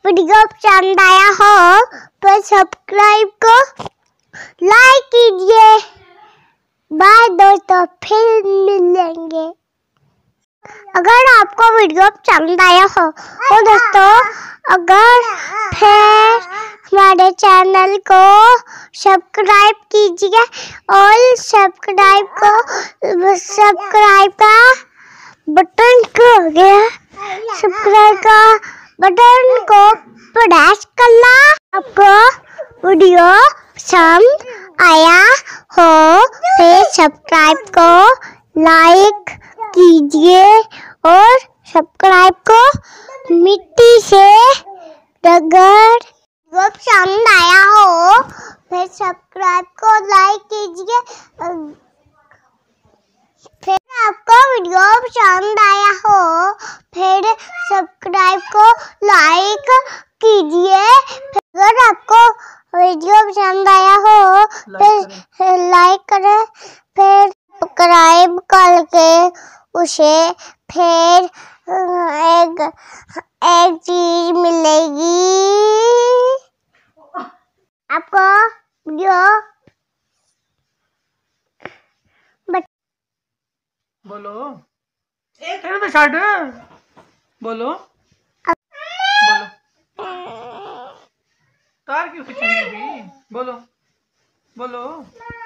Video पसंद आया हो तो सब्सक्राइब को लाइक कीजिए। बाय दोस्तों, फिर मिलेंगे। अगर आपको वीडियो पसंद आया हो तो दोस्तों अगर फिर हमारे चैनल को सब्सक्राइब कीजिए और सब्सक्राइब का बटन को सब्सक्राइब का बटन को प्रेस करना। आपको वीडियो पसंद आया हो फिर सब्सक्राइब को लाइक कीजिए और सब्सक्राइब को मिट्टी से रगड़। वीडियो पसंद आया हो फिर सब्सक्राइब को लाइक कीजिए। फिर आपको वीडियो पसंद आया हो फिर सब्सक्राइब को लाइक कीजिए। अगर आपको वीडियो पसंद आया हो फिर लाइक करें, फिर सब्सक्राइब करके उसे फिर एक चीज मिलेगी आपको। वीडियो बोलो एक है ना शर्ट बोलो बोलो तार क्यों खींचेंगे अभी बोलो बोलो।